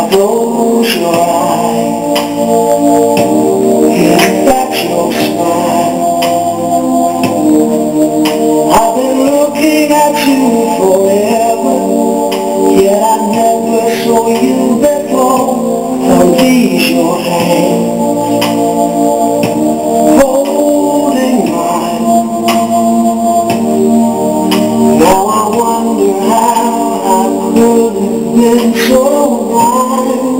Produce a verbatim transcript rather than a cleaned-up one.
Close your eyes, get back your smile. I've been looking at you forever, yet I never saw you before. Release your hand, holding mine. Now I wonder how I could have been so blind.